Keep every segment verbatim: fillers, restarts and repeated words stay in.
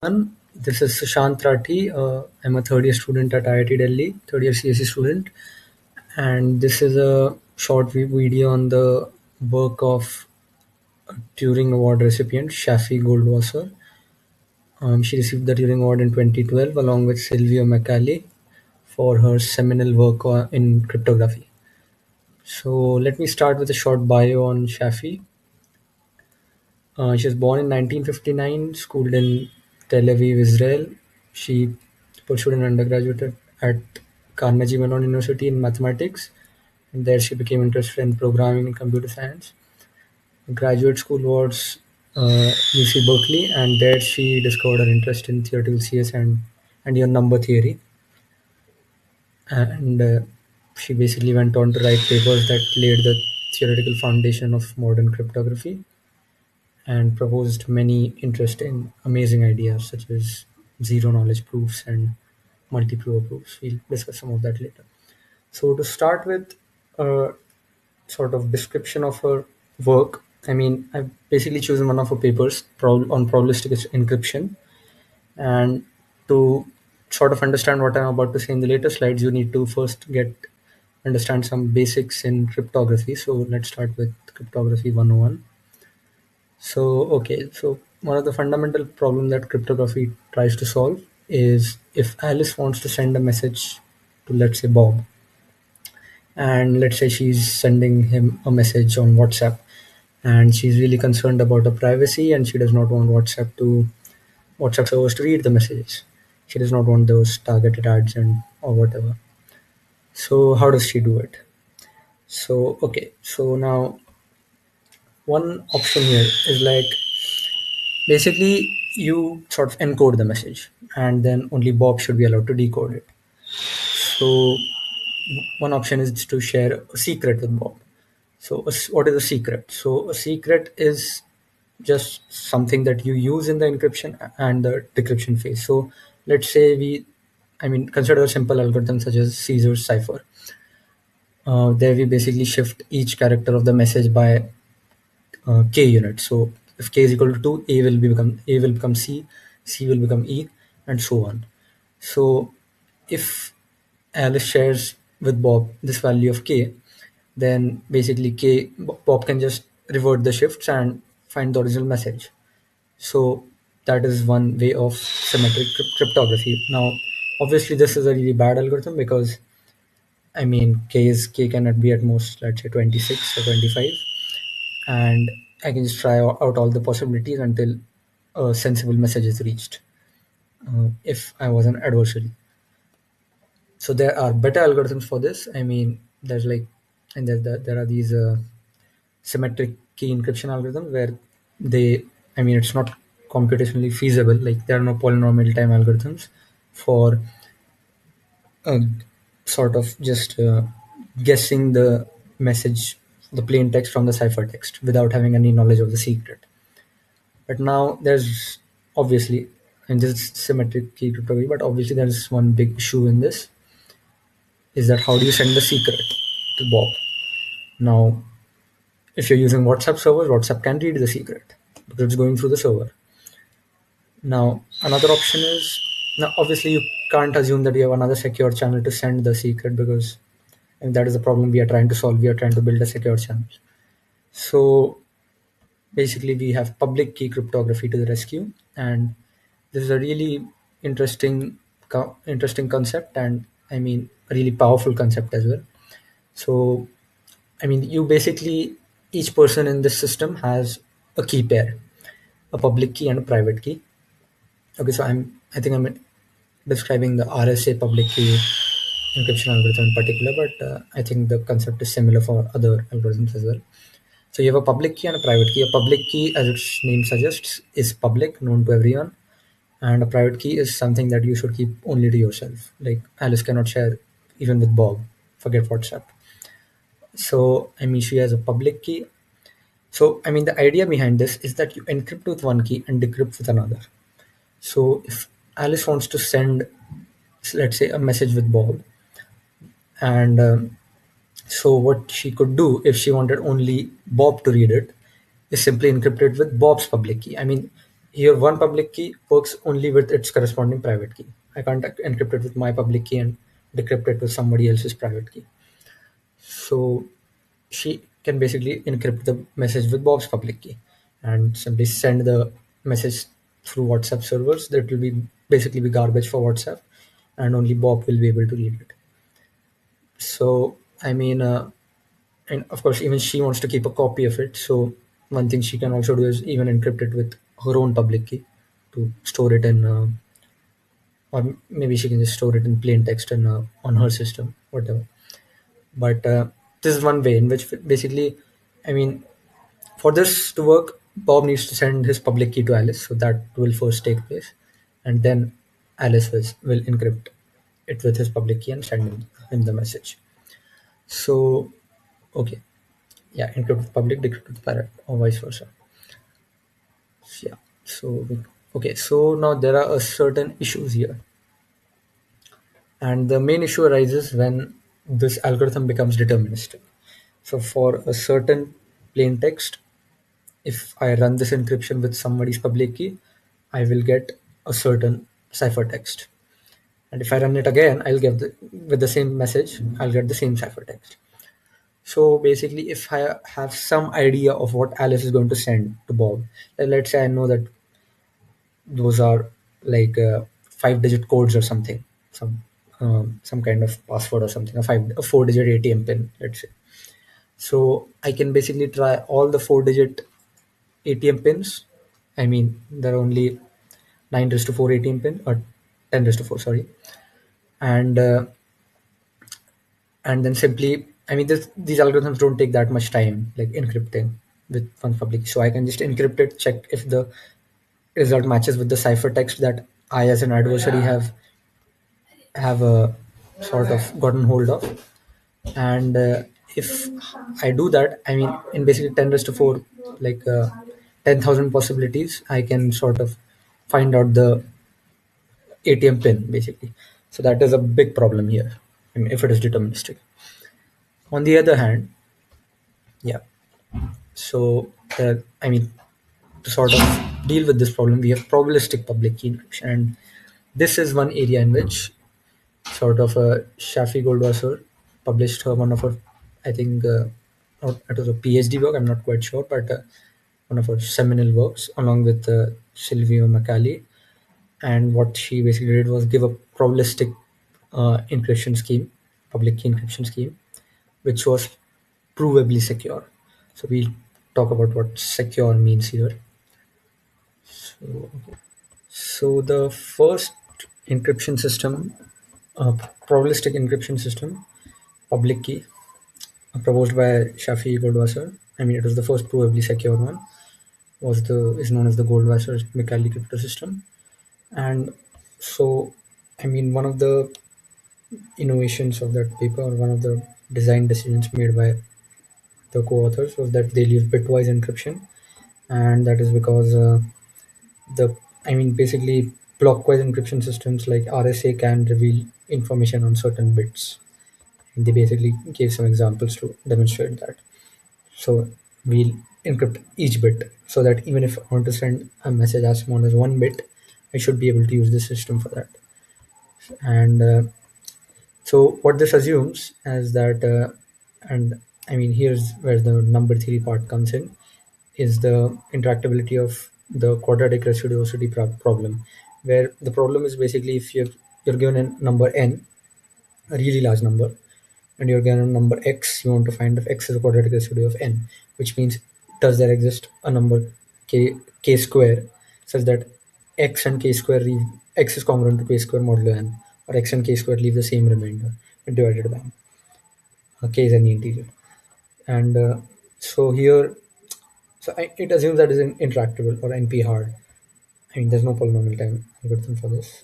everyone. This is Sushant Rathi. Uh, I'm a third year student at I I T Delhi, third year C S E student, and this is a short vi- video on the work of Turing Award recipient Shafi Goldwasser. Um, she received the Turing Award in twenty twelve along with Silvio Macaulay for her seminal work on, in cryptography. So let me start with a short bio on Shafi. Uh, she was born in nineteen fifty-nine, schooled in Tel Aviv, Israel. She pursued an undergraduate at, at Carnegie Mellon University in mathematics, and there she became interested in programming and computer science. Graduate school was uh, U C Berkeley, and there she discovered her interest in theoretical C S and, and even number theory. And uh, she basically went on to write papers that laid the theoretical foundation of modern cryptography and proposed many interesting, amazing ideas such as zero knowledge proofs and multi-proof proofs. We'll discuss some of that later. So, to start with a sort of description of her work, I mean, I've basically chosen one of her papers prob- on probabilistic encryption. And to sort of understand what I'm about to say in the later slides, you need to first get understand some basics in cryptography. So, let's start with cryptography one oh one. So, okay, so one of the fundamental problem that cryptography tries to solve is if Alice wants to send a message to, let's say, Bob, and let's say she's sending him a message on WhatsApp, and she's really concerned about her privacy, and she does not want WhatsApp to WhatsApp servers to read the messages. She does not want those targeted ads and or whatever. So, how does she do it? So, okay, so now one option here is like basically, you sort of encode the message, and then only Bob should be allowed to decode it. So, one option is to share a secret with Bob. So, a s- what is a secret? So, a secret is just something that you use in the encryption and the decryption phase. So, let's say we, I mean, consider a simple algorithm such as Caesar's cipher. Uh, there, we basically shift each character of the message by uh, k units. So if k is equal to two, A will be become A will become C, C will become E, and so on. So if Alice shares with Bob this value of k, then basically k Bob can just revert the shifts and find the original message. So that is one way of symmetric crypt- cryptography. Now, obviously, this is a really bad algorithm because I mean k is k cannot be at most let's say twenty-six or twenty-five, and I can just try o- out all the possibilities until a sensible message is reached. Uh, if I was an adversary, so there are better algorithms for this. I mean, there's like, and there there, there are these uh, symmetric key encryption algorithms where they, I mean, it's not computationally feasible. Like there are no polynomial time algorithms for uh, sort of just uh, guessing the message, the plain text from the cipher text without having any knowledge of the secret. But now there's obviously, and this is symmetric key cryptography, but obviously there's one big issue in this is that how do you send the secret to Bob? Now, if you're using WhatsApp servers, WhatsApp can read the secret because it's going through the server. Now, another option is now obviously you can't assume that you have another secure channel to send the secret because and that is the problem we are trying to solve. We are trying to build a secure channel. So basically we have public key cryptography to the rescue, and this is a really interesting co- interesting concept, and I mean a really powerful concept as well. So I mean you basically, each person in this system has a key pair, a public key and a private key. Okay, so i'm I think I'm describing the R S A public key encryption algorithm in particular, but uh, I think the concept is similar for other algorithms as well. So you have a public key and a private key. A public key, as its name suggests, is public, known to everyone, and a private key is something that you should keep only to yourself. Like Alice cannot share even with Bob. Forget WhatsApp. So I mean, she has a public key. So I mean, the idea behind this is that you encrypt with one key and decrypt with another. So if Alice wants to send, let's say, a message with Bob, and um, so what she could do if she wanted only Bob to read it is simply encrypt it with Bob's public key. I mean, Here, one public key works only with its corresponding private key. I can't encrypt it with my public key and decrypt it with somebody else's private key. So she can basically encrypt the message with Bob's public key and simply send the message through WhatsApp servers. That will be basically be garbage for WhatsApp, and only Bob will be able to read it. So I mean, uh, and of course, even she wants to keep a copy of it. So one thing she can also do is even encrypt it with her own public key to store it in, uh, or maybe she can just store it in plain text in, uh, on her system, whatever. But uh, this is one way in which basically, I mean, for this to work, Bob needs to send his public key to Alice, so that will first take place, and then Alice will, will encrypt it with his public key and send him, him the message. So, okay, yeah, encrypt with public, decrypt with private, or vice versa. Yeah. So, okay, so now there are a certain issues here, and the main issue arises when this algorithm becomes deterministic. So, for a certain plain text, if I run this encryption with somebody's public key, I will get a certain ciphertext. And if I run it again, I'll get the, with the same message, I'll get the same ciphertext. So basically, if I have some idea of what Alice is going to send to Bob, uh, let's say I know that those are like uh, five digit codes or something, some um, some kind of password or something, a five a four digit A T M pin, let's say. So I can basically try all the four digit A T M pins. I mean, there are only nine raised to four A T M pin, or ten raised to four, sorry. And uh, and then simply, I mean, this, these algorithms don't take that much time, like encrypting with one public. So I can just encrypt it, check if the result matches with the ciphertext that I, as an adversary, have have a sort of gotten hold of. And uh, if I do that, I mean, in basically ten raised to four, like uh, ten thousand possibilities, I can sort of find out the A T M pin basically. So that is a big problem here, I mean, if it is deterministic. On the other hand, yeah. So uh, I mean, to sort of deal with this problem, we have probabilistic public key encryption, and this is one area in which sort of uh, Shafi Goldwasser published her one of her, I think, uh, not, it was a PhD work. I'm not quite sure, but uh, one of her seminal works, along with uh, Silvio Macaulay. And what she basically did was give a probabilistic uh, encryption scheme, public key encryption scheme, which was provably secure. So we'll talk about what secure means here. So, so the first encryption system, uh, probabilistic encryption system, public key, uh, proposed by Shafi Goldwasser. I mean, it was the first provably secure one. Was the is known as the Goldwasser-Mikhaili crypto system. And so, I mean, one of the innovations of that paper, or one of the design decisions made by the co-authors, was that they'll use bitwise encryption, and that is because uh, the I mean basically blockwise encryption systems like R S A can reveal information on certain bits. And they basically gave some examples to demonstrate that. So we'll encrypt each bit so that even if I want to send a message as small as one bit, I should be able to use the system for that. And uh, so what this assumes is that, uh, and I mean, here's where the number theory part comes in, is the interactability of the quadratic reciprocity pro- problem, where the problem is basically if you're, you're given a number n, a really large number, and you're given a number x, you want to find if x is a quadratic residue of n, which means does there exist a number k, k square such that x and k square leave, x is congruent to k square modulo n, or x and k square leave the same remainder when divided by n. Uh, k is any integer. And uh, so here, so I, it assumes that is an interactable or N P hard. I mean, there's no polynomial time algorithm for this.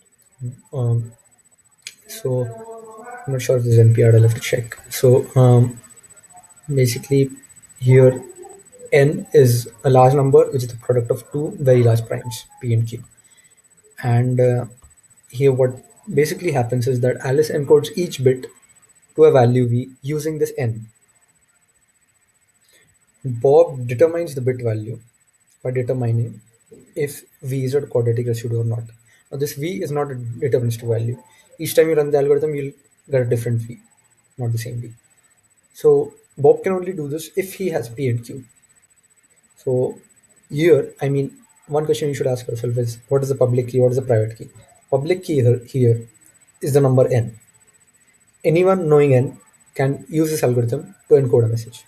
Um, so I'm not sure if this is N P hard. I'll have to check. So um, basically, here n is a large number, which is the product of two very large primes, p and q. And uh, here, what basically happens is that Alice encodes each bit to a value v using this n. Bob determines the bit value by determining if v is a quadratic residue or not. Now this v is not a deterministic value. Each time you run the algorithm, you'll get a different v, not the same v. So Bob can only do this if he has P and Q. So here, I mean, one question you should ask yourself is what is the public key, what is the private key? Public key here, here is the number n. Anyone knowing n can use this algorithm to encode a message.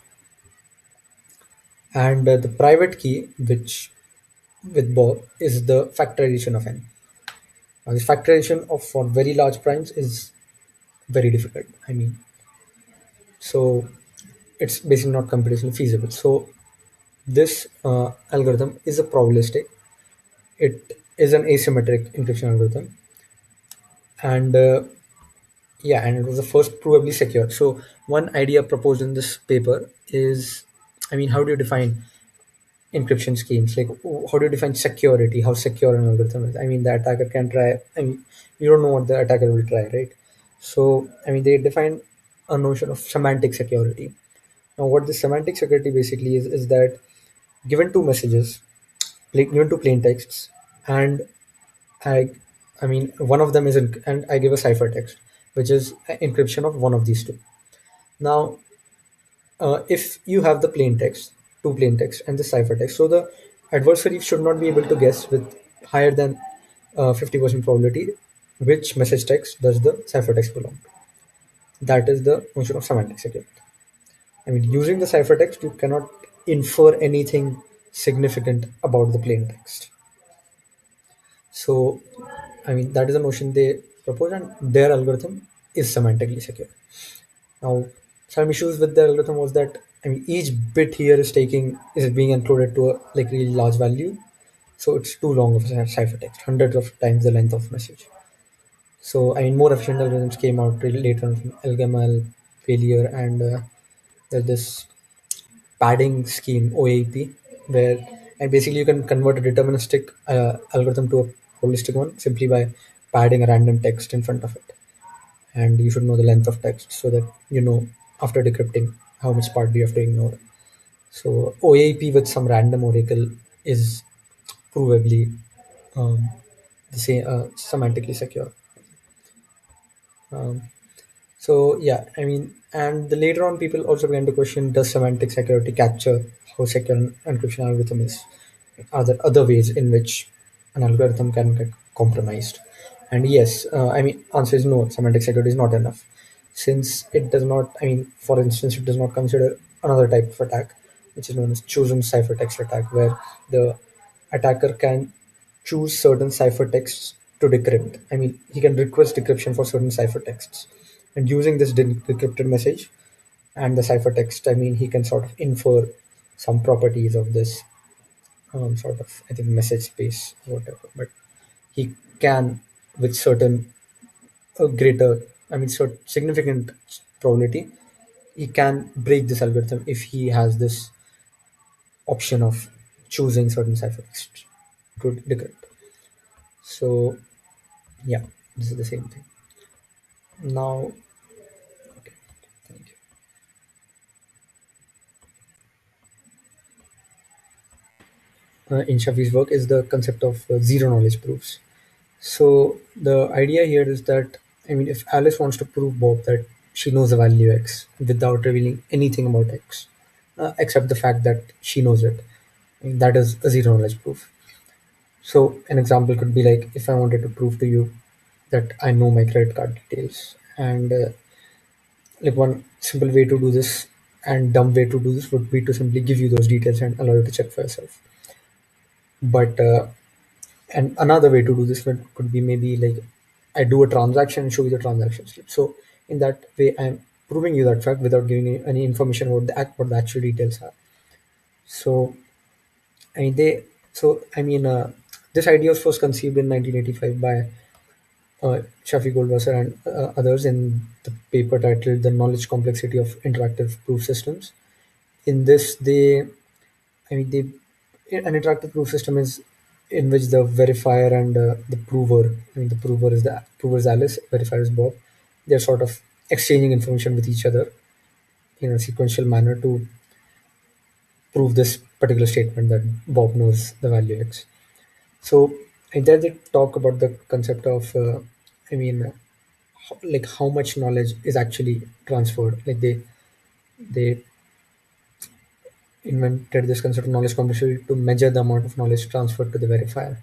And uh, the private key, which with Bob, is the factorization of n. Now, this factorization of for very large primes is very difficult. I mean, so it's basically not computationally feasible. So this uh, algorithm is a probabilistic. It is an asymmetric encryption algorithm, and uh, yeah, and it was the first provably secure. So one idea proposed in this paper is, I mean, how do you define encryption schemes? Like, w- how do you define security? How secure an algorithm is? I mean, the attacker can try. I mean, you don't know what the attacker will try, right? So, I mean, they define a notion of semantic security. Now, what this semantic security basically is is that given two messages, pla- given two plain texts, and I, I mean, one of them is, in, and I give a ciphertext, which is a encryption of one of these two. Now, uh, if you have the plain text, two plain text, and the ciphertext, so the adversary should not be able to guess with higher than uh, fifty percent probability which message text does the ciphertext belong to. That is the notion of semantic security. I mean, using the ciphertext, you cannot infer anything significant about the plain text. So, I mean, that is a notion they propose, and their algorithm is semantically secure. Now, some issues with the algorithm was that, I mean, each bit here is taking is being encoded to a like really large value, so it's too long of a ciphertext, hundreds of times the length of message. So, I mean, more efficient algorithms came out really later on from L G M L failure, and uh, there's this padding scheme O A P, where and basically you can convert a deterministic uh, algorithm to a holistic one simply by padding a random text in front of it. And you should know the length of text so that you know after decrypting how much part do you have to ignore. So O A P with some random oracle is provably um, the same uh, semantically secure. Um, So yeah, I mean, and the later on, people also began to question: does semantic security capture how secure an encryption algorithm is? Are there other ways in which an algorithm can get compromised? And yes, uh, I mean, answer is no. Semantic security is not enough, since it does not. I mean, for instance, it does not consider another type of attack, which is known as chosen ciphertext attack, where the attacker can choose certain ciphertexts to decrypt. I mean, he can request decryption for certain ciphertexts, and using this de- decrypted message and the ciphertext, I mean, he can sort of infer some properties of this um, sort of, I think, message space or whatever. But he can, with certain uh, greater, I mean, sort significant probability, he can break this algorithm if he has this option of choosing certain ciphertext to decrypt. So yeah, this is the same thing. Now, okay, thank you. Uh, in Shafi's work is the concept of uh, zero knowledge proofs. So the idea here is that, I mean, if Alice wants to prove Bob that she knows the value X without revealing anything about X, uh, except the fact that she knows it, I mean, that is a zero knowledge proof. So an example could be like if I wanted to prove to you that I know my credit card details, and uh, like one simple way to do this and dumb way to do this would be to simply give you those details and allow you to check for yourself. But uh, and another way to do this would, could be maybe like I do a transaction and show you the transaction slip. So in that way, I'm proving you that fact without giving you any information about the act, what the actual details are. So I mean they. So I mean uh, this idea was first conceived in nineteen eighty-five by uh, Shafi Goldwasser and uh, others in the paper titled "The Knowledge Complexity of Interactive Proof Systems." In this, they I mean, they an interactive proof system is in which the verifier and uh, the prover, I mean, the prover is the prover is Alice, verifier is Bob. They're sort of exchanging information with each other in a sequential manner to prove this particular statement that Bob knows the value X. So and there they talk about the concept of uh, I mean ho- like how much knowledge is actually transferred. Like they they invented this concept of knowledge complexity to measure the amount of knowledge transferred to the verifier.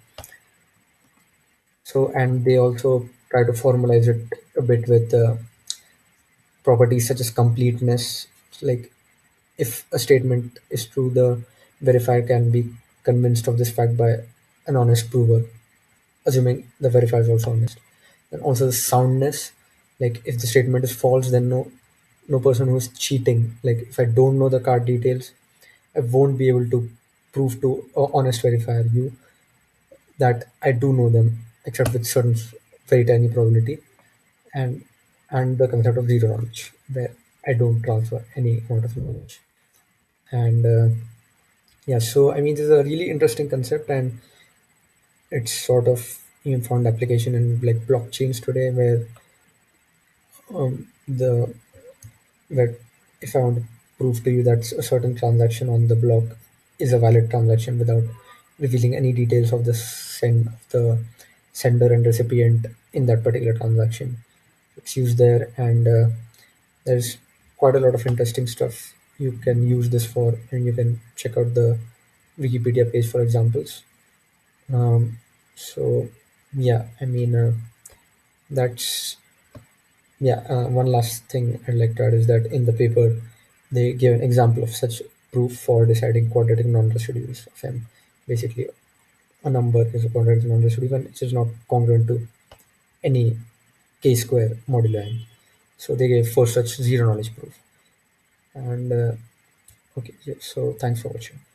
So and they also try to formalize it a bit with uh, properties such as completeness. Like if a statement is true, the verifier can be convinced of this fact by an honest prover, assuming the verifier is also honest. And also the soundness, like if the statement is false, then no no person who is cheating. Like if I don't know the card details, I won't be able to prove to a honest verifier you that I do know them, except with certain very tiny probability. And and the concept of zero knowledge, where I don't transfer any amount of knowledge. And uh, yeah, so I mean, this is a really interesting concept, and it's sort of even found application in like blockchains today, where um, the where if I want to prove to you that a certain transaction on the block is a valid transaction without revealing any details of the send of the sender and recipient in that particular transaction, it's used there. And uh, there's quite a lot of interesting stuff you can use this for, and you can check out the Wikipedia page for examples. Um, so yeah, I mean uh, that's yeah. Uh, one last thing I'd like to add is that in the paper they give an example of such proof for deciding quadratic non-residuals of M. Basically, a number is a quadratic non-residual when it is not congruent to any k square modulo n. So they gave four such zero knowledge proof. And uh, okay, yeah, so thanks for watching.